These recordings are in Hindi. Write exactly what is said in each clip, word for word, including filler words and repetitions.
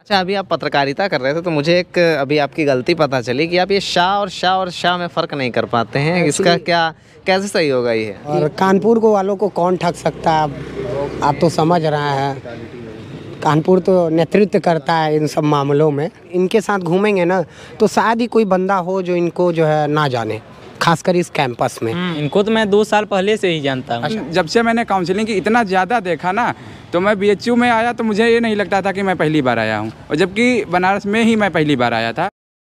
अच्छा, अभी आप पत्रकारिता कर रहे थे तो मुझे एक अभी आपकी गलती पता चली कि आप ये शाह और शाह और शाह में फ़र्क नहीं कर पाते हैं। इसका क्या कैसे सही होगा ये? और कानपुर को वालों को कौन ठग सकता है, आप आप तो समझ रहे हैं। कानपुर तो नेतृत्व करता है इन सब मामलों में। इनके साथ घूमेंगे ना तो शायद ही कोई बंदा हो जो इनको जो है ना जाने, खासकर इस कैंपस में। इनको तो मैं दो साल पहले से ही जानता हूँ। जब से मैंने काउंसलिंग की इतना ज़्यादा देखा ना, तो मैं बीएचयू में आया तो मुझे ये नहीं लगता था कि मैं पहली बार आया हूँ, और जबकि बनारस में ही मैं पहली बार आया था।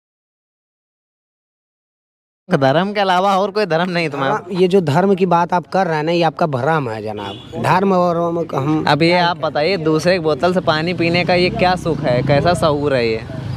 धर्म के अलावा और कोई धर्म नहीं तुम्हारा? ये जो धर्म की बात आप कर रहे हैं ना, ये आपका भ्रम है जनाब। धर्म और हम अब ये आप बताइए, दूसरे की बोतल से पानी पीने का ये क्या सुख है, कैसा शऊर है ये?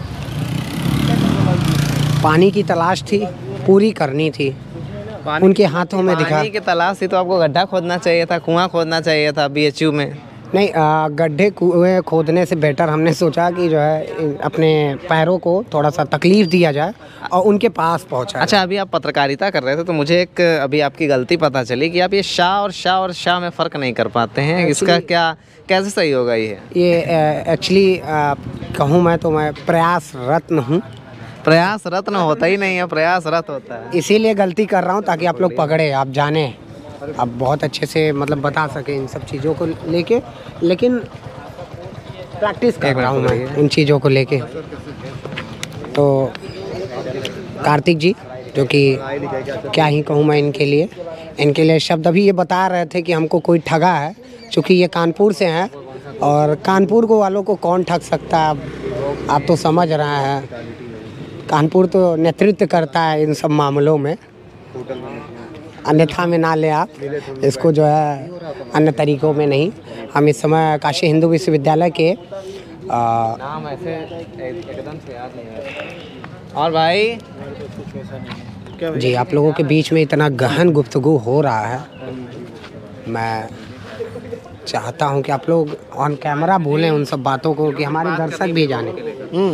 पानी की तलाश थी, पूरी करनी थी, उनके हाथों में दिखा। पानी की तलाश थी तो आपको गड्ढा खोदना चाहिए था, कुआं खोदना चाहिए था बीएचयू में। नहीं, आ, गड्ढे कुएं खोदने से बेटर हमने सोचा कि जो है अपने पैरों को थोड़ा सा तकलीफ दिया जाए और उनके पास पहुंचा। अच्छा, अभी आप पत्रकारिता कर रहे थे तो मुझे एक अभी आपकी गलती पता चली कि आप ये शाह और शाह और शाह में फ़र्क नहीं कर पाते हैं। इसका क्या कैसे सही होगा ये? ये एक्चुअली कहूँ मैं तो मैं प्रयास रत्न हूँ। प्रयास रत्न होता ही नहीं है, प्रयास रत होता है। इसीलिए गलती कर रहा हूँ ताकि आप लोग पकड़े, आप जाने, आप बहुत अच्छे से मतलब बता सकें इन सब चीज़ों को लेके। लेकिन प्रैक्टिस कर रहा हूँ मैं उन चीज़ों को लेके। तो कार्तिक जी, जो कि क्या ही कहूँ मैं इनके लिए इनके लिए शब्द अभी ये बता रहे थे कि हमको कोई ठगा है, क्योंकि ये कानपुर से हैं और कानपुर को वालों को कौन ठग सकता है, आप, आप तो समझ रहे हैं। कानपुर तो नेतृत्व करता है इन सब मामलों में, अन्यथा में ना ले आप इसको, जो है अन्य तरीकों में नहीं। हम इस समय काशी हिंदू विश्वविद्यालय के आ, नाम ऐसे एकदम से याद नहीं आ रहा। और भाई जी, आप लोगों के बीच में इतना गहन गुफ्तगू हो रहा है, मैं चाहता हूं कि आप लोग ऑन कैमरा भूलें उन सब बातों को, कि हमारे दर्शक भी जाने।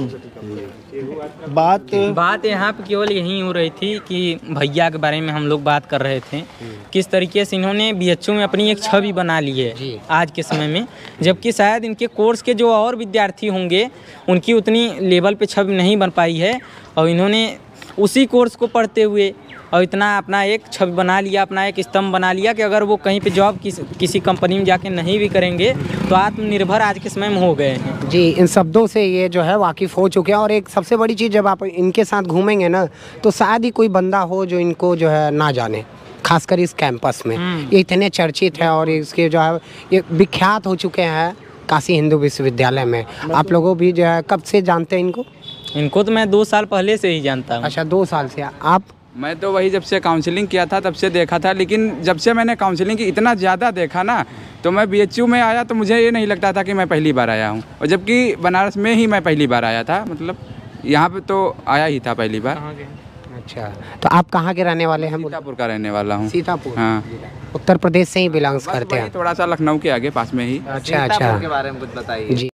बात बात यहाँ पे केवल यही हो रही थी कि भैया के बारे में हम लोग बात कर रहे थे, किस तरीके से इन्होंने बीएचयू में अपनी एक छवि बना ली है आज के समय में, जबकि शायद इनके कोर्स के जो और विद्यार्थी होंगे उनकी उतनी लेवल पे छवि नहीं बन पाई है, और इन्होंने उसी कोर्स को पढ़ते हुए और इतना अपना एक छवि बना लिया, अपना एक स्तंभ बना लिया कि अगर वो कहीं पे जॉब किस, किसी कंपनी में जाके नहीं भी करेंगे तो आत्मनिर्भर आज के समय में हो गए हैं। जी, इन शब्दों से ये जो है वाकिफ़ हो चुके हैं। और एक सबसे बड़ी चीज़, जब आप इनके साथ घूमेंगे ना तो शायद ही कोई बंदा हो जो इनको जो है ना जाने, खासकर इस कैंपस में। ये इतने चर्चित है और इसके जो है ये विख्यात हो चुके हैं काशी हिंदू विश्वविद्यालय में। आप लोगों भी जो है कब से जानते हैं इनको? इनको तो मैं दो साल पहले से ही जानता हूँ। अच्छा, दो साल से। आप? मैं तो वही जब से काउंसलिंग किया था तब से देखा था, लेकिन जब से मैंने काउंसलिंग की इतना ज़्यादा देखा ना, तो मैं बीएचयू में आया तो मुझे ये नहीं लगता था कि मैं पहली बार आया हूँ, और जबकि बनारस में ही मैं पहली बार आया था। मतलब यहाँ पे तो आया ही था पहली बार। अच्छा, तो आप कहाँ के रहने वाले हैं? सीतापुर का रहने वाला हूँ। सीतापुर? हाँ, उत्तर प्रदेश से ही बिलोंग्स करते हैं? थोड़ा सा लखनऊ के आगे पास में ही। अच्छा अच्छा, के बारे में कुछ बताइए। जी।